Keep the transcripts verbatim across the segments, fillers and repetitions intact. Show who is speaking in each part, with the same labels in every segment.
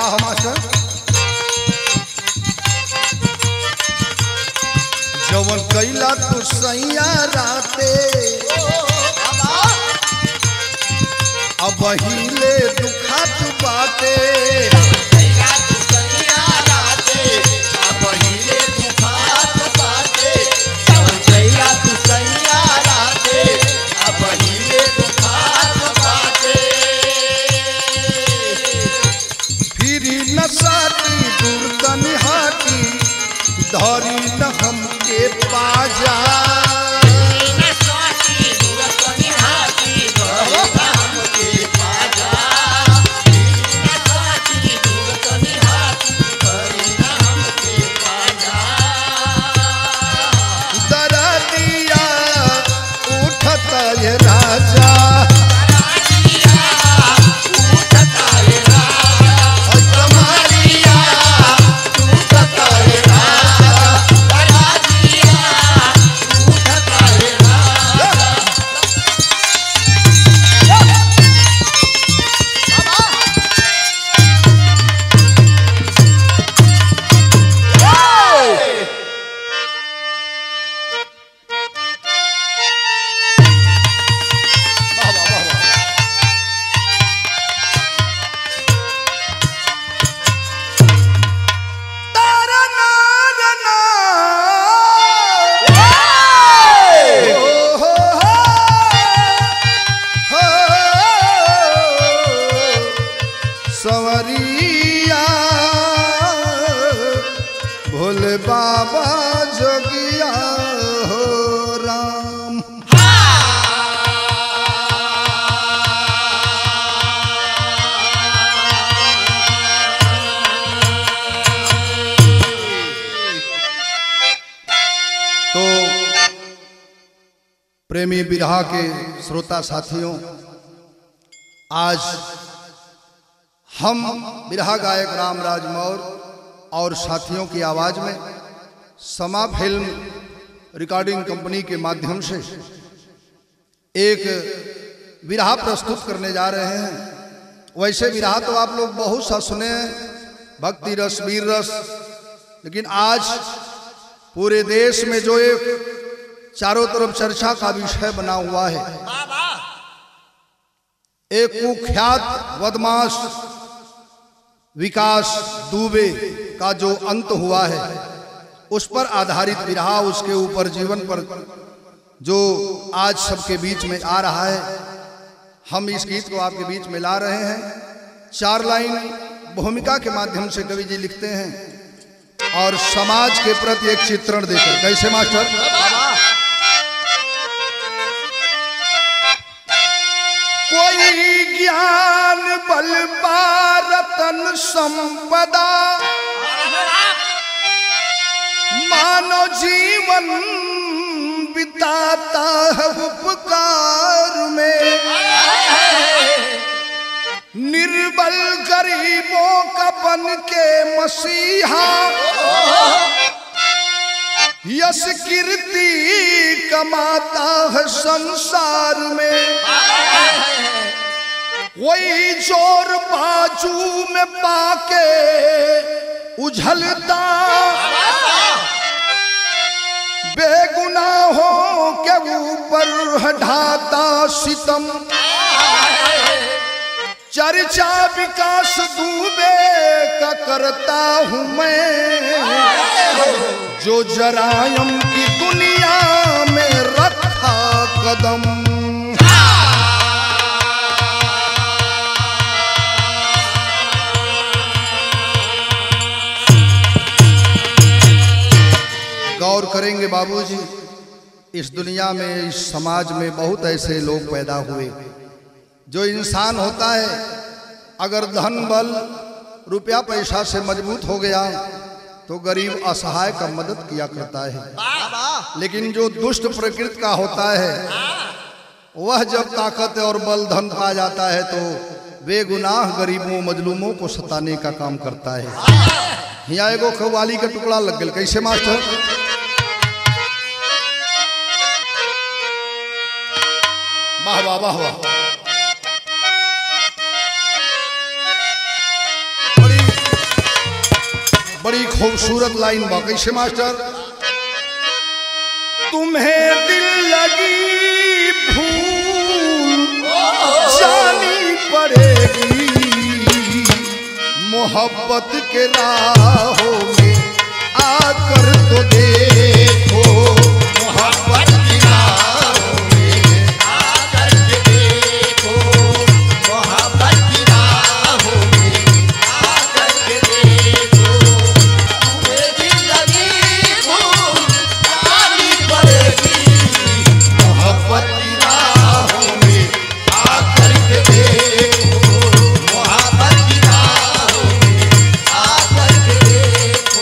Speaker 1: वाह मास्टर। जवन कैला तू सैया राते अब हिले दुखात बाटे। धरी न हमके पाजा दरा दिया उठता ये राजा सवरिया भोले बाबा जोगिया हो राम। तो प्रेमी बिरहा के श्रोता साथियों, आज हम बिरहा गायक रामराज मौर्य और साथियों की आवाज में समा फिल्म रिकॉर्डिंग कंपनी के माध्यम से एक बिरहा प्रस्तुत करने जा रहे हैं। वैसे बिरहा तो आप लोग बहुत सा सुने हैं, भक्ति रस, वीर रस, लेकिन आज पूरे देश में जो एक चारों तरफ चर्चा का विषय बना हुआ है, एक कुख्यात बदमाश विकास दुबे का जो अंत हुआ है उस पर आधारित बिरहा, उसके ऊपर जीवन पर जो आज सबके बीच में आ रहा है, हम इस गीत को आपके बीच में ला रहे हैं। चार लाइन भूमिका के माध्यम से कवि जी लिखते हैं और समाज के प्रति एक चित्रण देकर। कैसे मास्टर? कोई ज्ञान बल रतन संपदा मानव जीवन बिताता है उपकार में, निर्बल गरीबों का बन के मसीहा यश कीर्ति कमाता है संसार में। वही जोर बाजू में पाके उझलता बेगुनाहों के ऊपर ढाता सितम। चर्चा विकास दुबे का करता हूँ मैं, जो जरायम की दुनिया में रखा कदम। गौर करेंगे बाबूजी, इस दुनिया में, इस समाज में बहुत ऐसे लोग पैदा हुए जो इंसान होता है अगर धन बल रुपया पैसा से मजबूत हो गया तो गरीब असहाय का मदद किया करता है, लेकिन जो दुष्ट प्रकृति का होता है वह जब ताकत और बल धन पा जाता है तो बेगुनाह गरीबों मजलूमों को सताने का काम करता है। यहाँ एगो कव्वाली का टुकड़ा लग गया। कैसे मास्टर? वाह वाह वाह वाह। बड़ी बड़ी खूबसूरत लाइन बाकी से मास्टर। तुम्हें दिल लगी भूल जानी पड़ेगी, मोहब्बत के राहों में आकर तो देखो, मोहब्बत की राहों में आकर के देखो, मोहब्बत की राहों में आकर के देखो। तुम्हें दिल लगी भूल जानी पड़ेगी, मोहब्बत की राहों में आकर के देखो, मोहब्बत की राहों में आकर के देखो।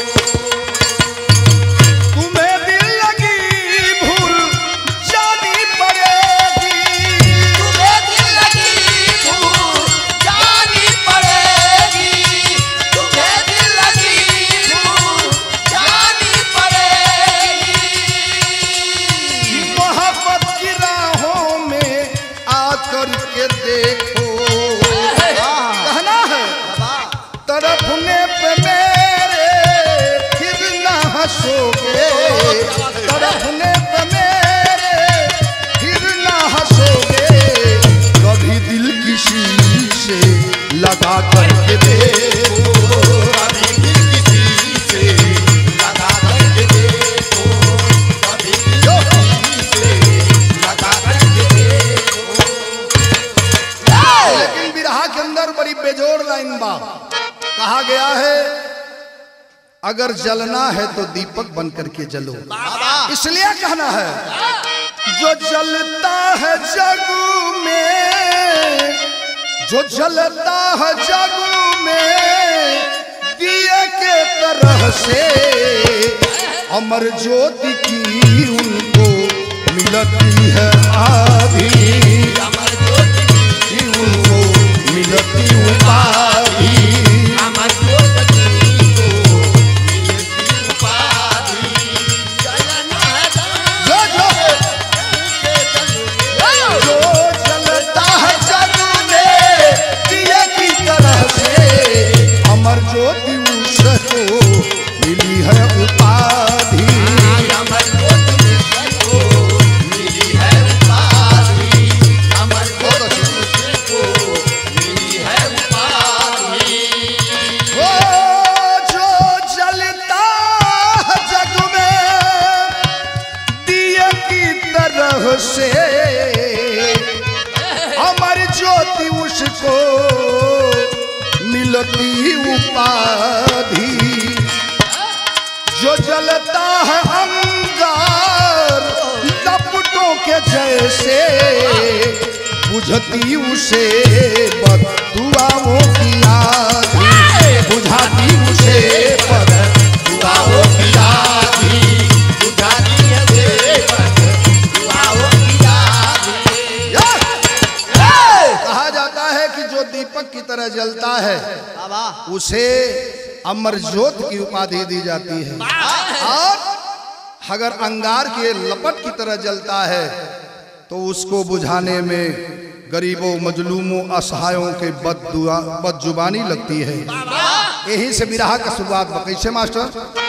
Speaker 1: तुम्हें दिल लगी भूल जानी पड़ेगी, तुम्हें दिल लगी भूल जानी पड़ेगी, तुम्हें दिल लगी भूल जानी पड़ेगी। मोहब्बत की राहों में आकर के देखो, कहना है तड़पने पे मेरे फिर ना हंसोगे, तड़पने पे मेरे फिर ना हंसोगे, कभी दिल किसी से लगा करके देखो, कभी दिल किसी से लगा करके देखो, कभी दिल किसी से लगा करके देखो। लेकिन बिरहा के अंदर बड़ी बेजोड़ लाइन बा, कहा गया है अगर जलना है तो दीपक बन करके जलो। इसलिए कहना है जो जलता है जग में, जो जलता है जग में दिए के तरह से, अमर ज्योति की उनको मिलती है आधी, अमर ज्योति की उनको मिलती उपाधि, अमर ज्योति को मिलती उपाधि। जलना है जो जो जो जलता है जग में दिए की तरह से, अमर ज्योति उसको मिली है उपाधि, अमर ज्योति उसको मिली है उपाधि, अमर ज्योति उसको मिली है उपाधि। वो जो जलता है जग में दिए की तरह से, अमर ज्योति उसको मिलती उपाधि। जो जलता है अंगार लपटों के जैसे, बुझती उसे बददुआओं की आधी, बुझाती उसे बददुआओं की आधी, बुझाती उसे बददुआओं की आधी। कहा जाता है कि जो दीपक की तरह जलता है उसे अमर ज्योत की उपाधि दी जाती है, और अगर अंगार के लपट की तरह जलता है तो उसको बुझाने में गरीबों, मजलूमों, असहायों के बददुआ बदजुबानी लगती है। यहीं से बिरहा का शुरुआत बकई से मास्टर।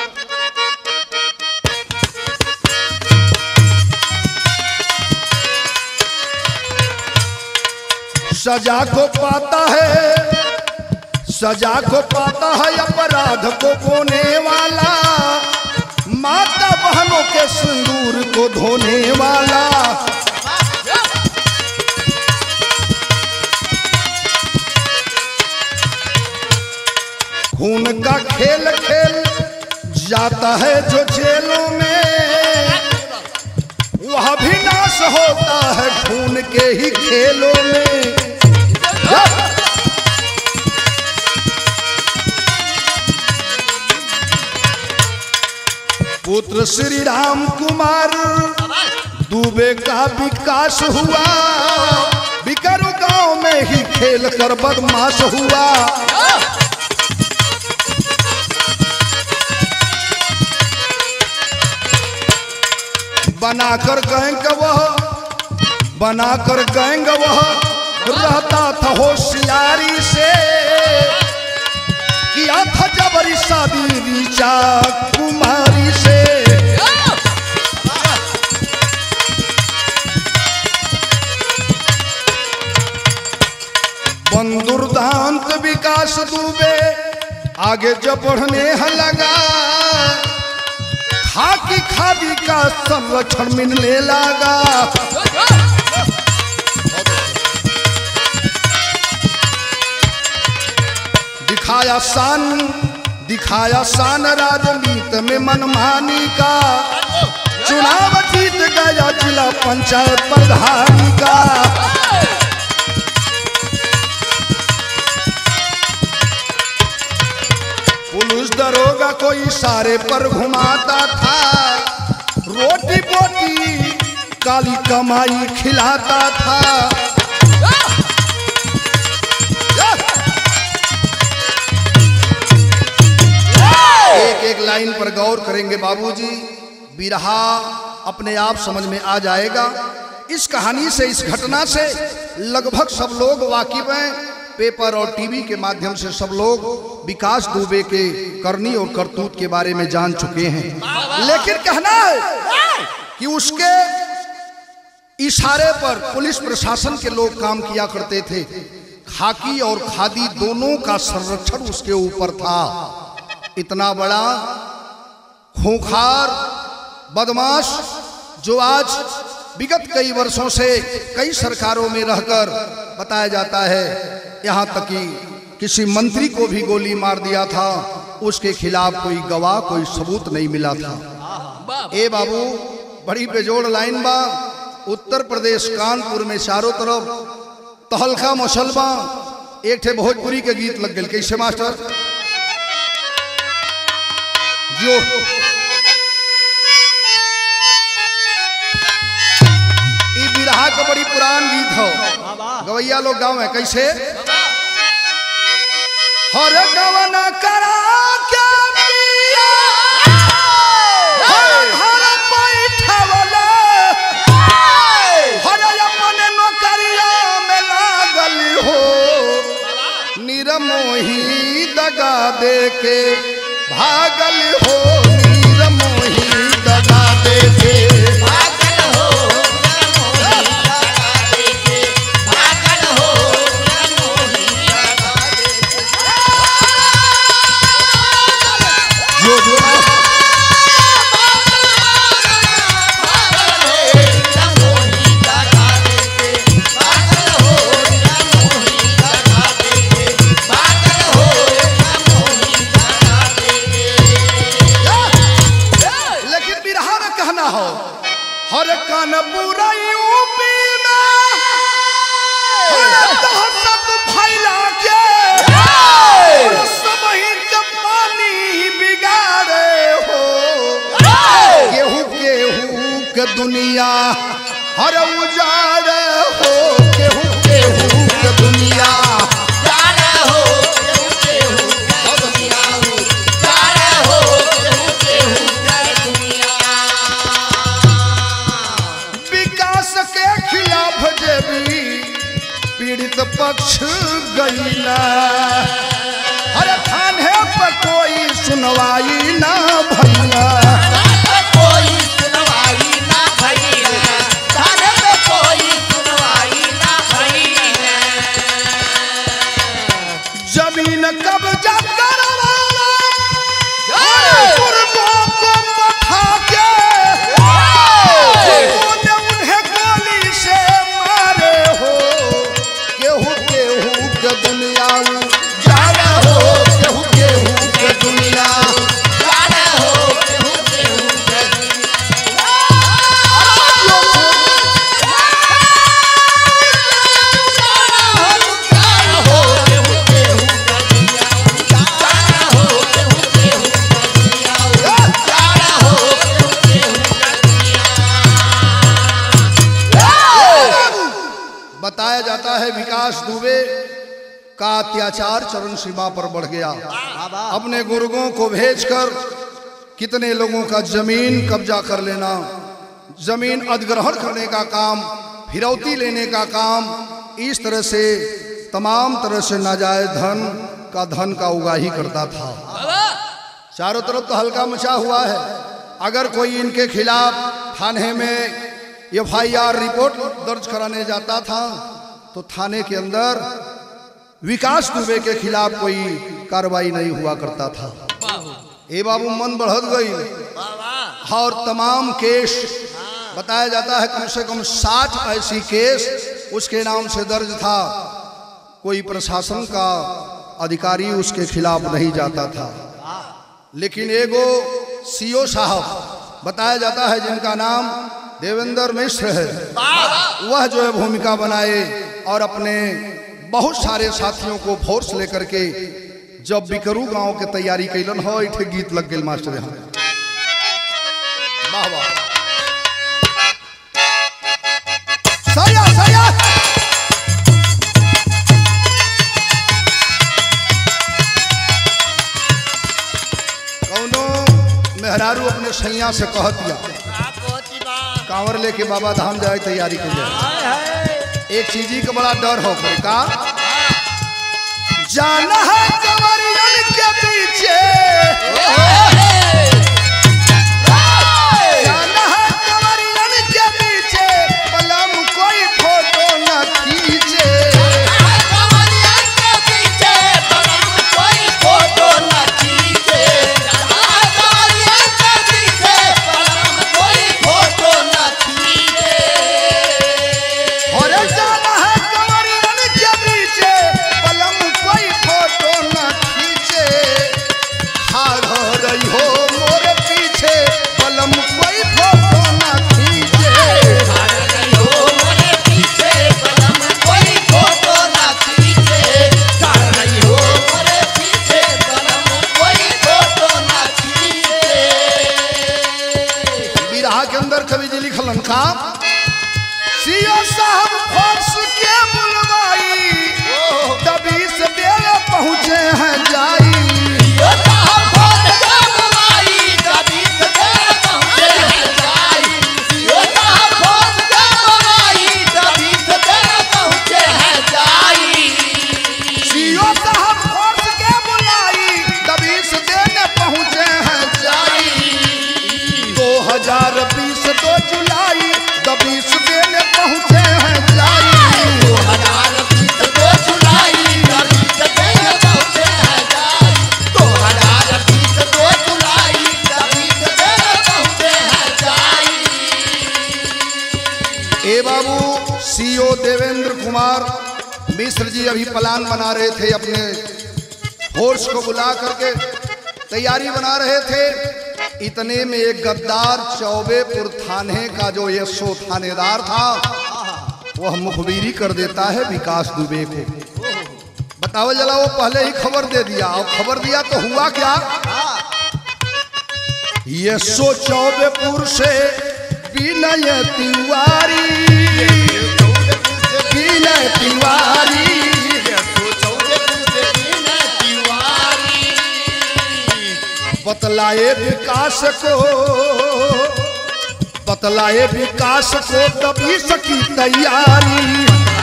Speaker 1: सजा को पाता है, सजा को पाता है अपराध को बोने वाला, माता बहनों के सिंदूर को धोने वाला। खून का खेल खेल जाता है जो जेलों में, वह भी नाश होता है खून के ही खेलों में। पुत्र श्री राम कुमार दुबे का विकास हुआ, बिकारू गांव में ही खेल कर बदमाश हुआ। बनाकर गैंग वह बनाकर गैंग वह रहता था होशियारी से, किया था जबरी शादी रीचा कुमारी से। बंदुर्दांत विकास दुबे आगे जब बढ़ने लगा, खाकी खादी का संरक्षण मिलने लगा। दिखाया शान दिखाया शान राजनीति में मनमानी का, चुनाव जीत गया जिला पंचायत प्रधान का। पुलिस दरोगा को इशारे पर घुमाता था, रोटी बोटी काली कमाई खिलाता था। एक एक लाइन पर गौर करेंगे बाबूजी, बिरहा अपने आप समझ में आ जाएगा। इस कहानी से, इस घटना से लगभग सब लोग वाकिफ हैं। पेपर और टीवी के माध्यम से सब लोग विकास दुबे के करनी और करतूत के बारे में जान चुके हैं। लेकिन कहना है कि उसके इशारे पर पुलिस प्रशासन के लोग काम किया करते थे। खाकी और खादी दोनों का संरक्षण उसके ऊपर था। इतना बड़ा खूंखार बदमाश जो आज विगत कई वर्षों से कई सरकारों में रहकर बताया जाता है यहाँ तक कि किसी मंत्री को भी गोली मार दिया था, उसके खिलाफ कोई गवाह, कोई सबूत नहीं मिला था। ए बाबू, बड़ी बेजोड़ लाइन बा। उत्तर प्रदेश कानपुर में चारों तरफ तहलका मसलबा। एक थे भोजपुरी के गीत लग गए, कैसे मास्टर जो बिरहा का बड़ी पुरान गीत हो, गवैया लोग गाँव है कैसे। हर गवना करा क्या पिया, हर घर बैठवला, हर अपने नौकरिया में लागल हो, निरमोही दगा दे के भागल हो, निरमोही दगा दे के हर कानपुर यूपी में दहशत फैला के सब ही का पानी बिगाड़े हो। गेहूं गेहूं के दुनिया हर उजाड़े हो, गेहूं गेहूं के दुनिया पीड़ित पक्ष गईला। हर थाने पर कोई सुनवाई ना भइला,
Speaker 2: कोई सुनवाई ना भइला, थाने पे कोई सुनवाई ना भइला।
Speaker 1: जमीन कब्जा करवाला, मुर्गों को पठा के उन्हें गोली से मारे हो। गेहूं गेहूं के दुनिया जाना हो, गेहूं गेहूं के दुनिया
Speaker 2: जाना हो, गेहूं गेहूं के दुनिया जाना हो, गेहूं गेहूं के दुनिया जाना हो, गेहूं गेहूं के दुनिया जाना हो, गेहूं गेहूं के दुनिया।
Speaker 1: बताया जाता है विकास दुबे का अत्याचार चरम सीमा पर बढ़ गया। अपने गुर्गों को भेजकर कितने लोगों का जमीन कब्जा कर लेना, जमीन अधिग्रहण करने का काम, फिरौती लेने का काम, इस तरह से तमाम तरह से नाजायज धन का धन का उगाही करता था। चारों तरफ तो हल्का मचा हुआ है। अगर कोई इनके खिलाफ थाने में एफ आई आर रिपोर्ट दर्ज कराने जाता था तो थाने के अंदर विकास दुबे के खिलाफ कोई कार्रवाई नहीं हुआ करता था। ए बाबू मन बढ़त गई और तमाम केस बताया जाता है कम से कम साठ ऐसी केस उसके नाम से दर्ज था। कोई प्रशासन का अधिकारी उसके खिलाफ नहीं जाता था। लेकिन एगो सीओ साहब बताया जाता है जिनका नाम देवेंद्र मिश्र है, वह जो है भूमिका बनाए और अपने बहुत सारे साथियों को फोर्स लेकर के जब बिकरू गांव के तैयारी कैलन हो इठे गीत लग गए मास्टर यहाँ। वाह वाह सया सया कौनो मेहरारू अपने सैया से कह दिया कांवर लेके बाबा धाम जाए तैयारी के लिए। एक चीज का बड़ा डर हो का जाना है कंवरियन के पीछे, जाना है कंवरियन के पीछे पलम कोई फोटो न खींचे,
Speaker 2: कंवरियन के पीछे पलम कोई फोटो न खींचे, कंवरियन के पीछे पलम कोई फोटो न खींचे।
Speaker 1: और जाना है कंवरियन के पीछे पलम कोई फोटो न खींचे, खा रही हो मोरे पीछे पलम कोई फोटो न खींचे, बिरहा के अंदर कवि जी लिखलन का सीओ साहब फोर्स के बुलवाई तभी से देर पहुंचे हैं जाई, सीओ साहब फोर्स के बुलाई तभी से देर पहुंचे हैं जाई, दो हजार बीस दो जुलाई तभी से देर पहुंचे हैं जाई, ए बाबू सीओ देवेंद्र कुमार मिश्र जी अभी प्लान बना रहे थे, अपने फोर्स को बुला करके तैयारी बना रहे थे। इतने में एक गद्दार चौबेपुर थाने का जो यशो थानेदार था वह मुखबिरी कर देता है विकास दुबे को। बताओ जला वो पहले ही खबर दे दिया और खबर दिया तो हुआ क्या, यशो चौबेपुर से विनय तिवारी, विनय तिवारी बतलाए विकास को, बतलाए विकास को तभी सकी तैयारी,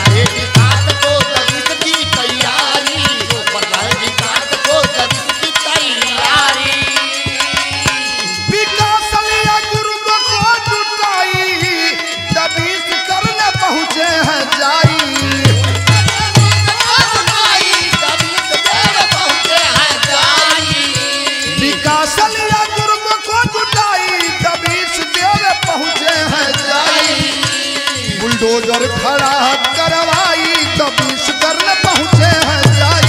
Speaker 1: विकास लिया गुरु को जुटाई तभी करने पहुंचे हैं जाई, विकास लिया गुरु को जुटाई तभी देर पहुंचे हैं जाई, बुलडोजर खड़ा करवाई तभी करने पहुंचे हैं जाई,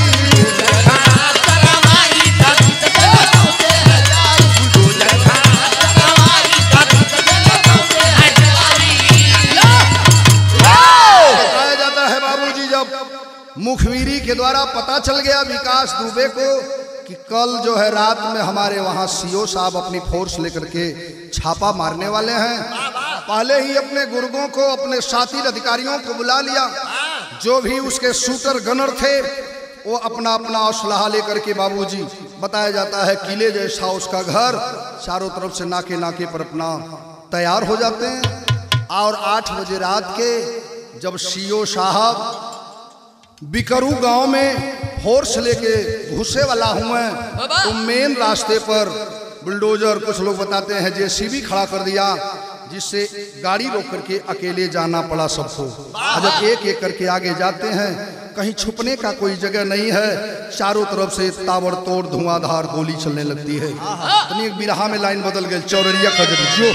Speaker 1: बताया जाता है बाबूजी जब मुखबिरी के द्वारा पता चल गया विकास दुबे को कि कल जो है रात में हमारे वहाँ सीओ साहब अपनी फोर्स लेकर के छापा मारने वाले हैं, पहले ही अपने गुर्गों को अपने साथी अधिकारियों को बुला लिया, जो भी उसके शूटर गनर थे वो अपना अपना असलहा लेकर के बाबूजी बताया जाता है किले जैसा उसका घर चारों तरफ से नाके नाके पर अपना तैयार हो जाते हैं। और आठ बजे रात के जब सीओ साहब बिकरू गांव में फोर्स लेके घुसे वाला हूं मैं, तो मेन रास्ते पर बुलडोजर, कुछ लोग बताते हैं जेसीबी खड़ा कर दिया, जिससे गाड़ी रोक करके अकेले जाना पड़ा सबको। जब एक एक करके आगे जाते हैं, कहीं छुपने का कोई जगह नहीं है, चारों तरफ से ताबड़तोड़ धुआंधार गोली चलने लगती है। तो एक बिरहा में लाइन बदल गई, चौररिया खजर जो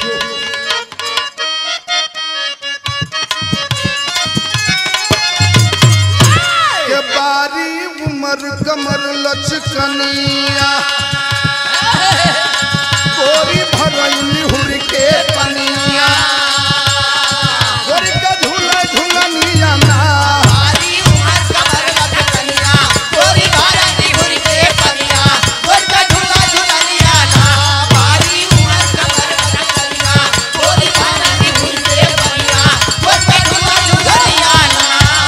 Speaker 1: के बारी उमर कमर लचकनिया गोरी भरैली हुर के पनिया गोरी का झूला झूलनिया ना
Speaker 2: बारी उमर कमर लचकनिया गोरी भरैली हुर के पनिया गोरी का झूला झूलनिया ना बारी उमर कमर लचकनिया गोरी भरैली हुर के पनिया गोरी का झूला झूलनिया ना।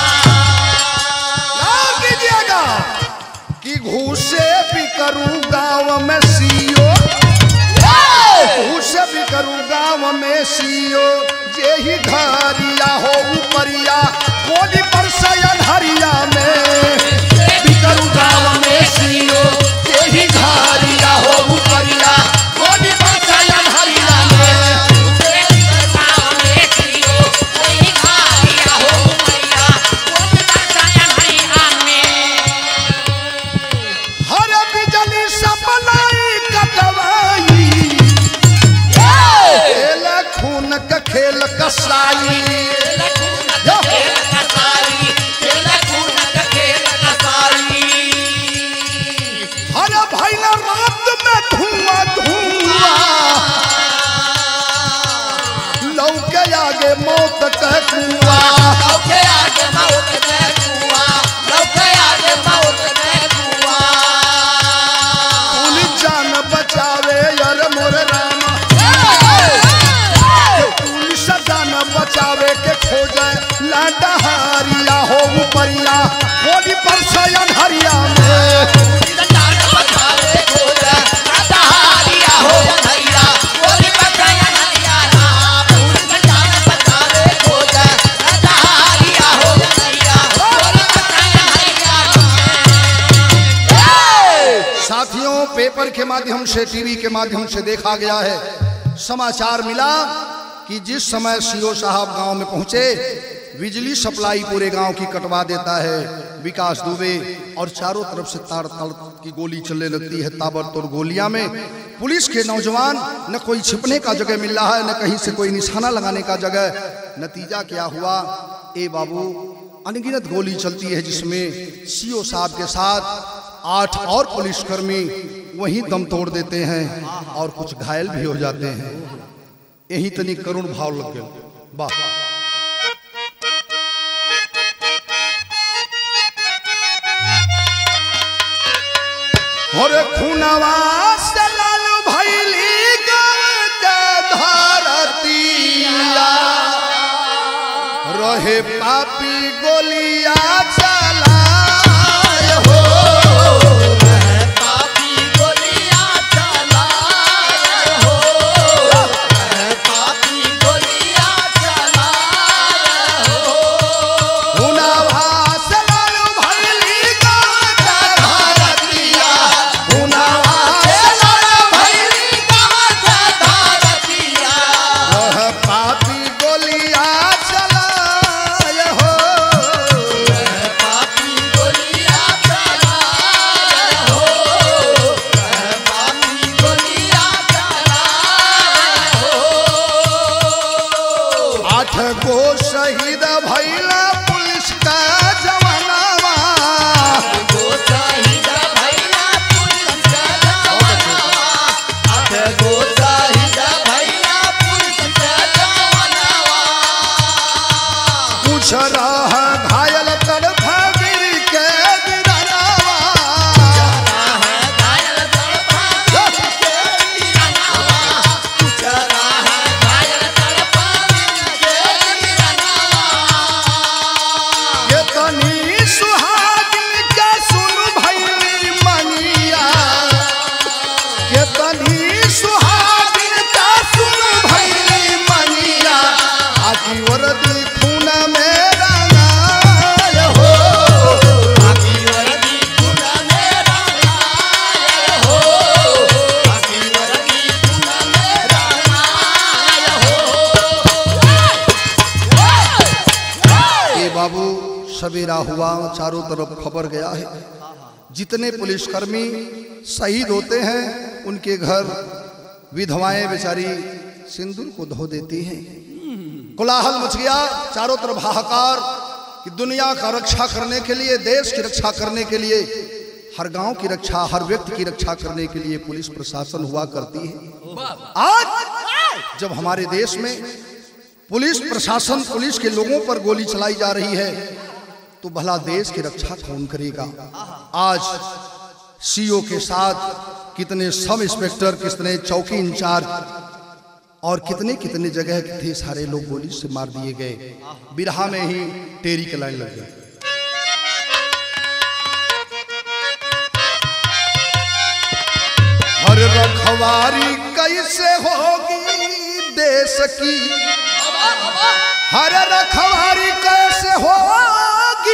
Speaker 1: याद कीजिएगा कि घूसे भी करूं गाँव में सीओ, घूसे भी करूं गाँव में सीओ, जे ही घरिया हो उपरिया गोली पर सयन हरिया में भी करूं गाँव में सीओ, जे ही घरिया हो उपरिया गोली पर सयन हरिया में हर बिजली सपलाई कटवाई खेल खून का खेल कसाई हर भैया रात में धुआं धुआं लौके आगे मौत का कुआं पुलिस जान बचावे यार मोर रामा, पुलिस जान बचावे के खोजे लाडा हरिया हो उपरिया गोली पर सयन हरिया में साथियों, पेपर के माध्यम से, टीवी के माध्यम से देखा गया है, समाचार मिला कि जिस समय सीओ साहब गांव में पहुंचे, बिजली सप्लाई पूरे गांव की कटवा देता है विकास दुबे, और चारों तरफ से तार तार की गोली चलने लगती है, ताबड़तोड़ गोलियां में पुलिस के नौजवान, न कोई छिपने का जगह मिल रहा है, न कहीं से कोई निशाना लगाने का जगह। नतीजा क्या हुआ ए बाबू, अनगिनत गोली चलती है, जिसमें सीओ साहब के साथ आठ और पुलिसकर्मी वहीं दम तोड़ देते हैं और कुछ घायल भी हो जाते हैं। यही तनी करुण भाव लग गए। वाह, और खूनवा से लाल भइली गाँव के धरतिया रहे पापी गोलिया चलाए हो गो शहीद भैला पुलिस का जवानवा,
Speaker 2: गो शहीद भैला पुलिस का जवानवा, गो शहीद भैला पुलिस का जवानवा।
Speaker 1: कुछ रह घायल तड़फ गिर के गिरनवा,
Speaker 2: घायल तड़फ गिर के गिरनवा, कुछ रह घायल तड़फ गिर के गिरनवा।
Speaker 1: सवेरा हुआ, चारों तरफ खबर गया है, जितने पुलिसकर्मी शहीद होते हैं उनके घर विधवाएं बेचारी सिंदूर को धो देती हैं। कोलाहल मच गया, चारों तरफ हाहाकार कि दुनिया का रक्षा करने के लिए, देश की रक्षा करने के लिए, हर गांव की रक्षा, हर व्यक्ति की रक्षा करने के लिए पुलिस प्रशासन हुआ करती है। आज जब हमारे देश में पुलिस प्रशासन, पुलिस के लोगों पर गोली चलाई जा रही है, तो भला देश की रक्षा कौन करेगा? आज सीओ के साथ कितने सब इंस्पेक्टर, कितने चौकी इंचार्ज और कितने कितने जगह थे, सारे लोग गोली से मार दिए गए। बिरहा में ही टेरी के लाइन लग गई। हर रखवारी कैसे होगी देश की, हर रखवारी कैसे होगी,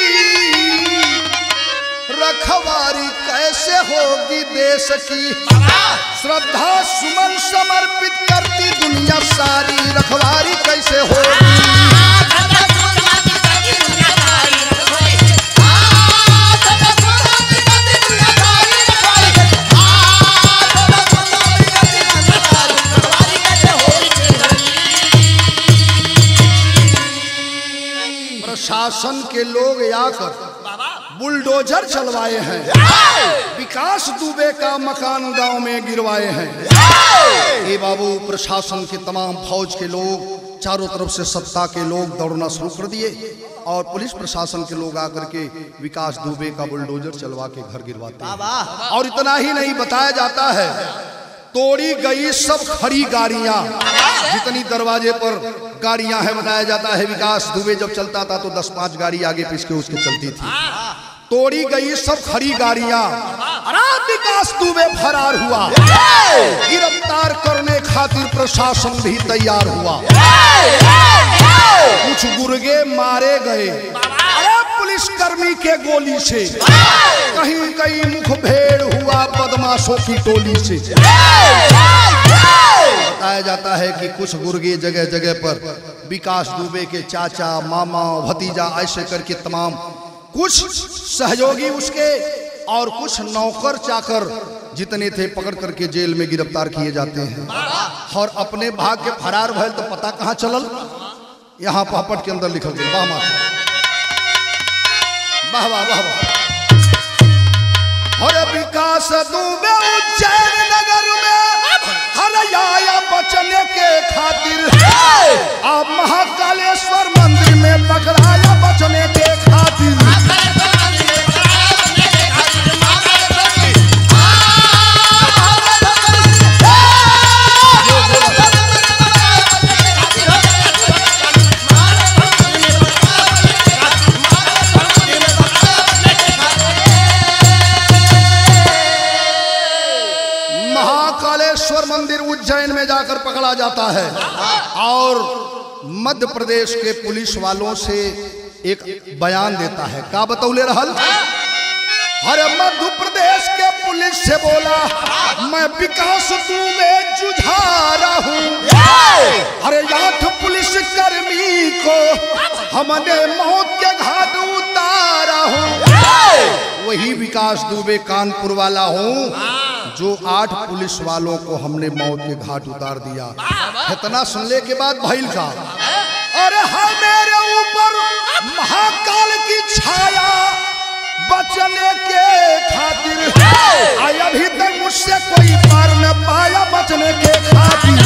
Speaker 1: रखवारी कैसे होगी देश की, श्रद्धा सुमन समर्पित करती दुनिया सारी, रखवारी कैसे होगी। प्रशासन के लोग आकर बुलडोजर चलवाए हैं, विकास दुबे का मकान गांव में गिरवाए हैं। ये बाबू प्रशासन के तमाम फौज के लोग, चारों तरफ से सत्ता के लोग दौड़ना शुरू कर दिए और पुलिस प्रशासन के लोग आकर के विकास दुबे का बुलडोजर चलवा के घर गिरवाते हैं। और इतना ही नहीं, बताया जाता है तोड़ी गई सब खड़ी गाड़ियां, जितनी दरवाजे पर गाड़ियां हैं, बताया जाता है विकास दुबे जब चलता था तो दस पांच गाड़ी आगे पीछे उसके चलती थी। तोड़ी गई सब खड़ी गाड़ियां, विकास दुबे फरार हुआ, गिरफ्तार करने खातिर प्रशासन भी तैयार हुआ। कुछ गुर्गे मारे गए पुलिसकर्मी के गोली से, कहीं कहीं मुखभेड़ हुआ बदमाशों की टोली से। बताया जाता है कि कुछ गुर्गे जगह जगह पर विकास दुबे के चाचा, मामा, भतीजा, ऐसे करके तमाम कुछ सहयोगी उसके और कुछ नौकर चाकर जितने थे पकड़ करके जेल में गिरफ्तार किए जाते हैं। और अपने भाग के फरार भयल तो पता कहाँ चलल, यहाँ पापट के अंदर लिखल गया। वाह वाह वाह वाह वाह। और विकास दुबे उज्जैन नगर में हर आया बचने के खातिर, आप महाकालेश्वर मंदिर में पकड़ाया बचने के खातिर। मंदिर उज्जैन में जाकर पकड़ा जाता है और मध्य प्रदेश के पुलिस वालों से एक बयान देता है। का बतौले रहल, हर मध्य प्रदेश के पुलिस से बोला, मैं विकास दुबे जुझारा हूँ, अरे आठ पुलिस कर्मी को हमने मौत के घाट उतारा हूँ। वही विकास दुबे कानपुर वाला हूँ जो आठ पुलिस वालों को हमने मौत के घाट उतार दिया। इतना सुनने के बाद भइल का, अरे हाँ मेरे ऊपर महाकाल की छाया बचने के खातिर, आई अभी तक मुझसे कोई पार न पाया बचने के खातिर।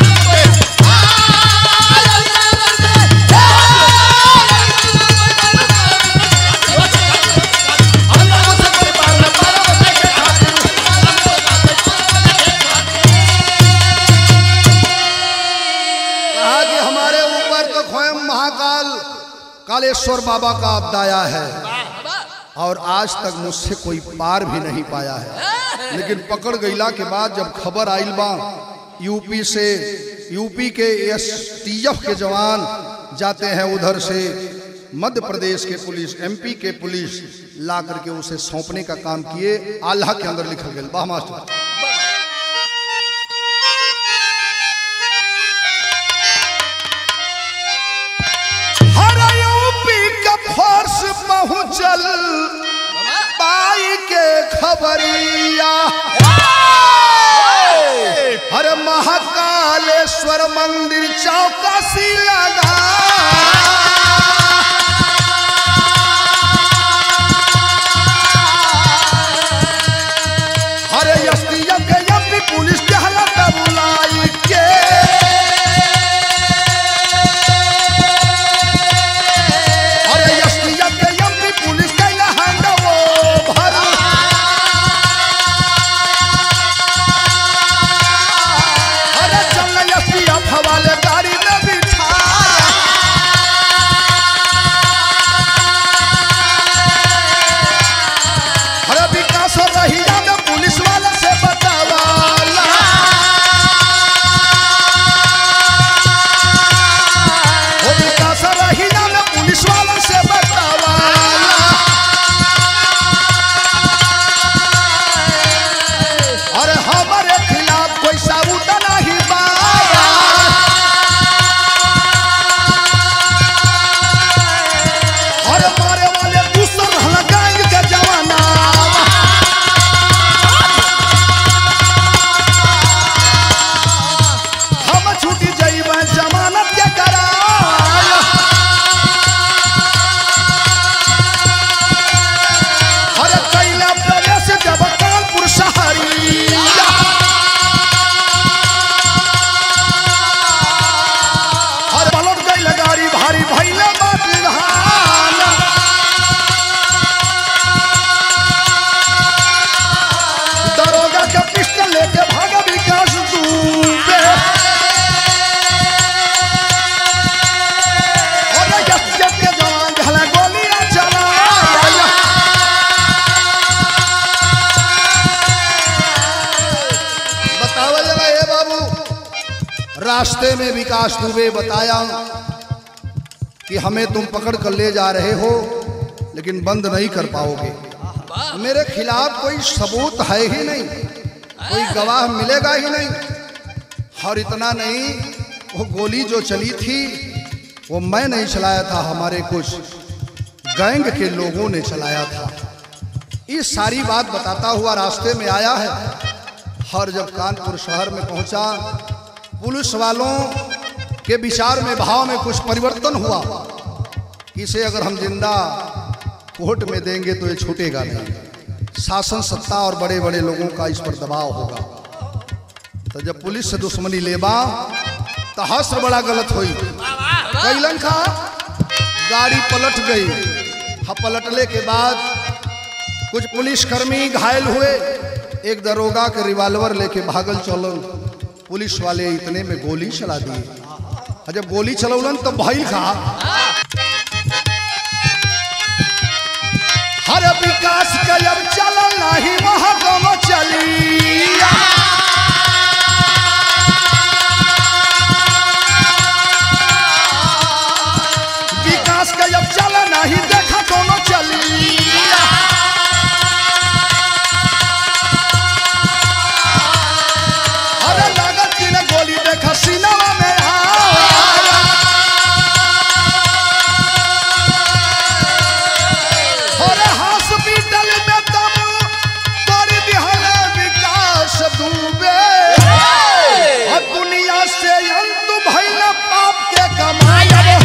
Speaker 1: कालेश्वर बाबा का आपदाया है और आज तक मुझसे कोई पार भी नहीं पाया है। लेकिन पकड़ गईला के बाद जब खबर आइल बा यूपी से, यूपी के एसटीएफ के जवान जाते हैं उधर से, मध्य प्रदेश के पुलिस, एमपी के पुलिस ला करके उसे सौंपने का काम किए। आल्हा के अंदर लिखा गया। वाह मास्टर। हर यूपी का खबरिया हर महाकालेश्वर मंदिर चौकसी लगा हर एसटीएफ के एमपी पुलिस के हालत बुलाई के हर एसटीएफ के एमपी पुलिस के हैंड ओवर हर चल एसटीएफ वाले गाड़ी में बिठा हर विकास रहिया में पुलिस वाला से बतावाला वो विकास रहिया में पुलिस वाला से बतावाला अरे हमारे खिलाफ कोई सबूत नहीं पाया अरे मारे वाले दूसर रहला गैंग के जवाना हम छूटी जाइबा जमानत के करार अरे कैला प्रदेश जब कानपुर शहरिया अरे पलट गई गाड़ी भारी भैले बात निधान दरोगा के पिस्टल लेके भागा विकास दुबे अरे एसटीएफ के जवान झला गोलियां चलाया बतावा जरा ए बाबू रास्ते में विकास दुबे बताया कि हमें तुम पकड़ कर ले जा रहे हो लेकिन बंद नहीं कर पाओगे मेरे खिलाफ कोई सबूत है ही नहीं कोई गवाह मिलेगा ही नहीं और इतना नहीं वो गोली जो चली थी वो मैं नहीं चलाया था हमारे कुछ गैंग के लोगों ने चलाया था इस सारी बात बताता हुआ रास्ते में आया है और जब कानपुर शहर में पहुंचा पुलिस वालों के विचार में भाव में कुछ परिवर्तन हुआ इसे अगर हम जिंदा कोर्ट में देंगे तो ये छूटेगा नहीं शासन सत्ता और बड़े बड़े लोगों का इस पर दबाव होगा तो जब पुलिस से दुश्मनी लेबा तो हस्र बड़ा गलत हुई कैलन का गाड़ी पलट गई हाँ पलटने के बाद कुछ पुलिसकर्मी घायल हुए एक दरोगा के रिवाल्वर लेके भागल चलो पुलिस वाले इतने में गोली चला दिए जब गोली चलौलन तो भइल का हर विकास के अब चलल नहीं वहाँ गम चली विकास के अब चल नहीं देखा दोनों चली अरे लागत की ने गोली देखा सीनावा में हॉस्पिटल में तब कर दिहले विकास दुबे और दुनिया से अंत भइल पाप के कमाई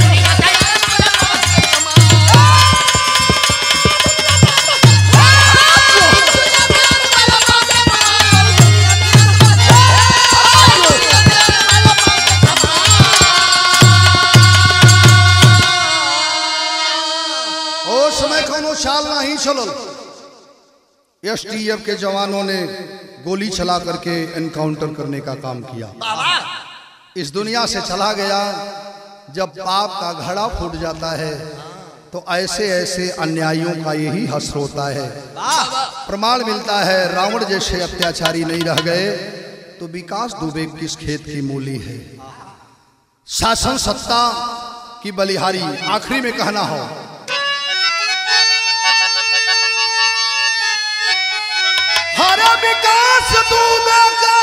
Speaker 1: उस समय कोनो चाल नहीं चलो एसटीएफ के जवानों ने गोली चला करके एनकाउंटर करने का काम किया इस दुनिया से चला गया जब पाप का घड़ा फूट जाता है तो ऐसे ऐसे अन्यायों का यही हश्र होता है प्रमाण मिलता है रावण जैसे अत्याचारी नहीं रह गए तो विकास दुबे किस खेत की मूली है शासन सत्ता की बलिहारी आखिरी में कहना हो हरे विकास दुबे का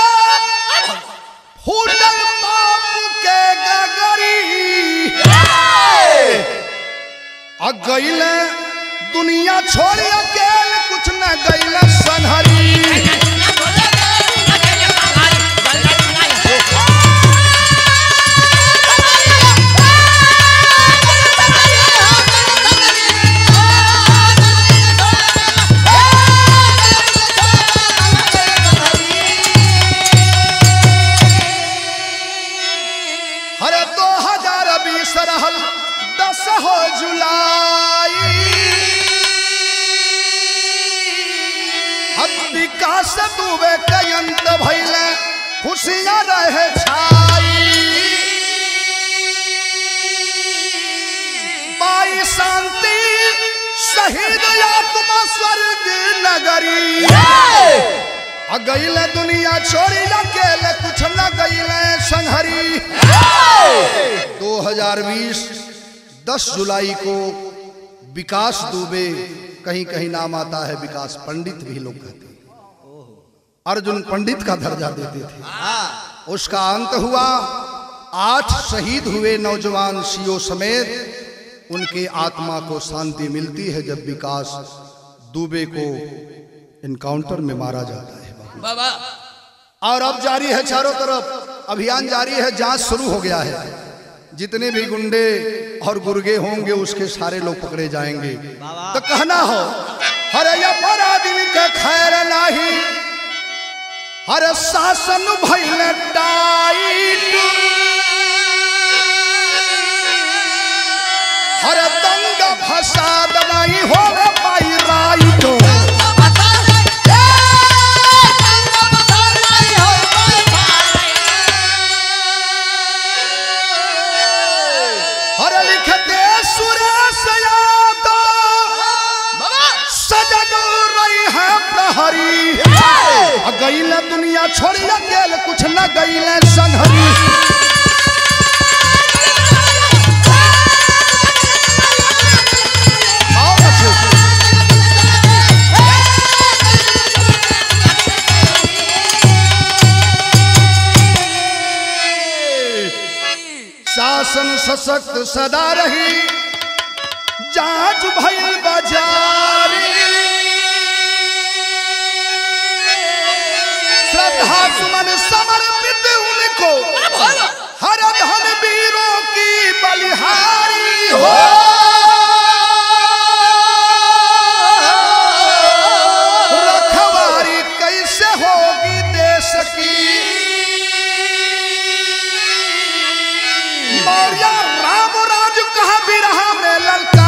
Speaker 1: होटल पाप के गगरी अगइले दुनिया छोड़ अकेले कुछ न गैल संहरी। हरे दो हजार बीस रहल दस हो जुलाई, अब विकास दुबे के अंत भइले खुशियां रहे छाई। पाई शांति शहीद आत्मा स्वर्ग नगरी, अगैले दुनिया छोड़ी अकेले कुछ न गैले संहरी। दो हजार बीस दस जुलाई को विकास दुबे, कहीं कहीं नाम आता है विकास पंडित भी लोग कहते हैं, अर्जुन पंडित का दर्जा देते थे। उसका अंत हुआ, आठ शहीद हुए नौजवान सीओ समेत। उनके आत्मा को शांति मिलती है जब विकास दुबे को इनकाउंटर में मारा जाता है।
Speaker 2: बाबा
Speaker 1: और अब जारी है चारों तरफ अभियान जारी है, जांच शुरू हो गया है। जितने भी गुंडे और गुर्गे होंगे उसके सारे लोग पकड़े जाएंगे। तो कहना हो हरे अपराधी के खैर नहीं, हर शासन भइले टाइट, हर दंगा फसाद नहीं हो पाई राइट। गईले दुनिया छोड़ी अकेले कुछ न गईले संहरी। शासन सशक्त सदा रही, जांच भइल बाजारी, श्रद्धा सुमन समर्पित उनको, हर धन वीरों की बलिहारी हो। रखवारी कैसे होगी देश की, मौर्य राम राज कहा बिरहा में ललका